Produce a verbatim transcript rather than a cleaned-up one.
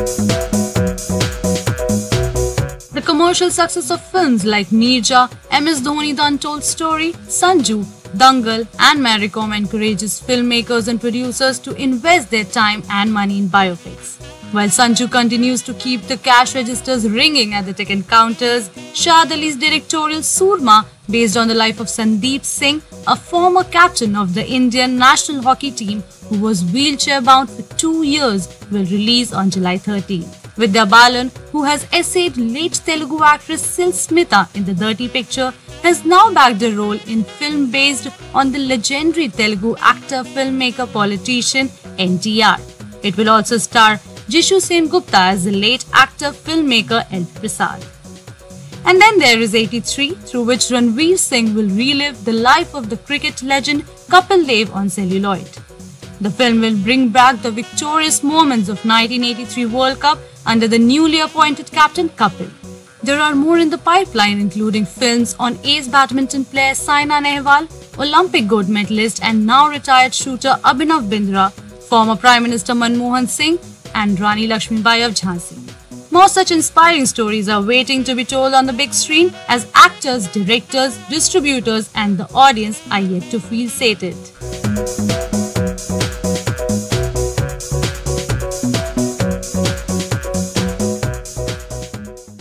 The commercial success of films like Mirja, M S Dhoni The Untold Story, Sanju, Dangal and Maricom encourages filmmakers and producers to invest their time and money in biopics. While Sanju continues to keep the cash registers ringing at the ticket counters, Shad Ali's directorial Surma, based on the life of Sandeep Singh, a former captain of the Indian national hockey team who was wheelchair-bound for two years, will release on July thirteenth. Vidya Balan, who has essayed late Telugu actress Sil Smita in the Dirty Picture, has now bagged a role in film based on the legendary Telugu actor, filmmaker, politician N T R. It will also star Jishu Sen Gupta as the late actor, filmmaker L. Prasad. And then there is eighty-three, through which Ranveer Singh will relive the life of the cricket legend Kapil Dev on celluloid. The film will bring back the victorious moments of nineteen eighty-three World Cup under the newly appointed captain Kapil. There are more in the pipeline, including films on ace badminton player Saina Nehwal, Olympic gold medalist and now retired shooter Abhinav Bindra, former Prime Minister Manmohan Singh and Rani Lakshmibai of Jhansi. More such inspiring stories are waiting to be told on the big screen as actors, directors, distributors and the audience are yet to feel sated.